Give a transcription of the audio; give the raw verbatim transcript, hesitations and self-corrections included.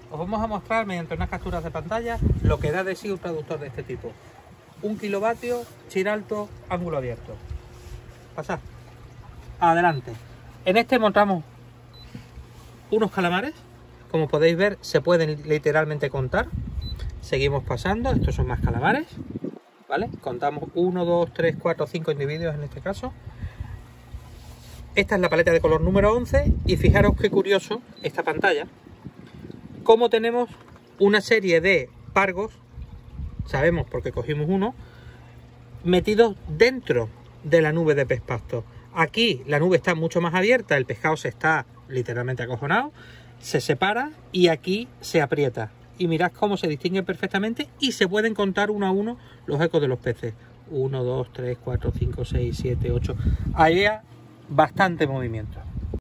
os vamos a mostrar mediante unas capturas de pantalla lo que da de sí un traductor de este tipo. Un kilovatio, chir alto, ángulo abierto. Pasad. Adelante. En este montamos unos calamares. Como podéis ver, se pueden literalmente contar. Seguimos pasando. Estos son más calamares, ¿vale? Contamos uno, dos, tres, cuatro, cinco individuos en este caso. Esta es la paleta de color número once y fijaros qué curioso esta pantalla. Como tenemos una serie de pargos, sabemos porque cogimos uno, metidos dentro de la nube de pez pasto. Aquí la nube está mucho más abierta, el pescado se está literalmente acojonado, se separa y aquí se aprieta. Y mirad cómo se distinguen perfectamente y se pueden contar uno a uno los ecos de los peces. uno, dos, tres, cuatro, cinco, seis, siete, ocho. Hay bastante movimiento.